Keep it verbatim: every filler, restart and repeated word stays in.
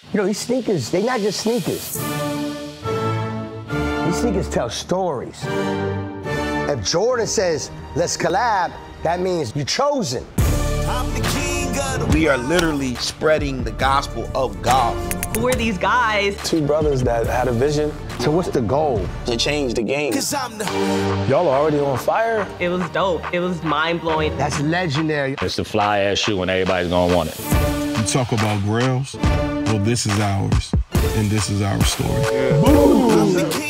You know, these sneakers, they not just sneakers. These sneakers tell stories. If Jordan says, let's collab, that means you're chosen. We are literally spreading the gospel of golf. Who are these guys? Two brothers that had a vision. So what's the goal? To change the game. Y'all are already on fire. It was dope. It was mind-blowing. That's legendary. It's the fly-ass shoe and everybody's gonna want it. You talk about Grails, well, this is ours, and this is our story. Boom.